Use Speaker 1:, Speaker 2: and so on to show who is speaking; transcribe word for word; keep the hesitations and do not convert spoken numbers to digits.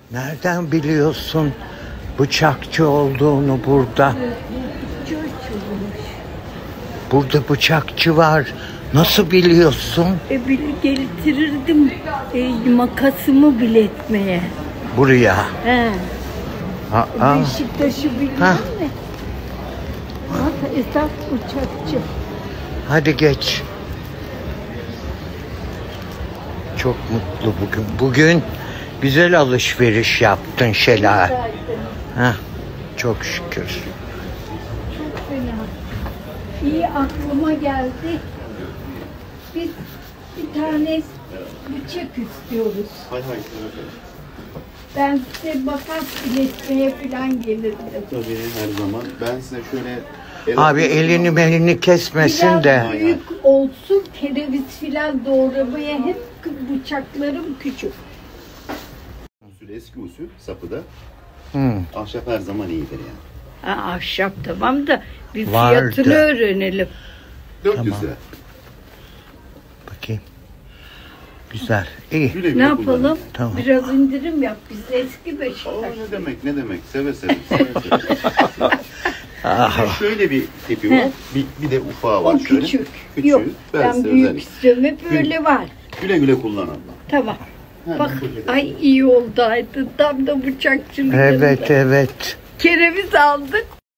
Speaker 1: Nereden biliyorsun bıçakçı olduğunu burada? Burada bıçakçı var. Nasıl biliyorsun?
Speaker 2: E, bil, getirirdim e, makasımı biletmeye.
Speaker 1: Buraya.
Speaker 2: He.
Speaker 1: Aa.
Speaker 2: Beşiktaş'ı biliyor musun? Bak esas bıçakçı.
Speaker 1: Hadi geç. Çok mutlu bugün. Bugün güzel alışveriş yaptın Şelal. Heh, çok şükür.
Speaker 2: Çok fena. İyi aklıma geldi. Biz bir tane bıçak istiyoruz.
Speaker 3: Hay hay.
Speaker 2: Ben size makas biletmeye falan gelirdim.
Speaker 3: Tabii her zaman. Ben size şöyle...
Speaker 1: Abi elini melini kesmesin
Speaker 2: Biraz
Speaker 1: de.
Speaker 2: büyük olsun, kereviz filan doğramaya hep bıçaklarım küçük.
Speaker 3: Usul, eski usul sapıda.
Speaker 1: Hmm.
Speaker 3: Ahşap her zaman iyidir yani.
Speaker 2: Ha, ahşap tamam da bir
Speaker 1: Vardı.
Speaker 2: fiyatını öğrenelim.
Speaker 3: dört yüz
Speaker 1: Tamam.
Speaker 3: lira.
Speaker 1: Bakayım. Güzel. İyi.
Speaker 3: Güle güle
Speaker 2: Ne yapalım?
Speaker 3: kullanın.
Speaker 1: Tamam.
Speaker 2: Biraz indirim yap. Biz eski
Speaker 3: Aa,
Speaker 2: Beşiktaş.
Speaker 3: ne demek ne demek. Seve seve. seve, seve.
Speaker 1: Ah,
Speaker 3: Şöyle bir tipi var. Bir, bir de ufağı var
Speaker 2: O
Speaker 3: şöyle.
Speaker 2: küçük.
Speaker 3: Küçüğü.
Speaker 2: Yok
Speaker 3: Ben
Speaker 2: ben
Speaker 3: size
Speaker 2: büyük
Speaker 3: özel-
Speaker 2: istiyorum. Hep öyle var.
Speaker 3: Güle güle kullan abla.
Speaker 2: Tamam.
Speaker 3: Hemen
Speaker 2: Bak
Speaker 3: poşete.
Speaker 2: ay iyi oldu Aydın. Tam da bıçakçılık.
Speaker 1: evet
Speaker 2: yanında.
Speaker 1: evet.
Speaker 2: Kereviz aldık.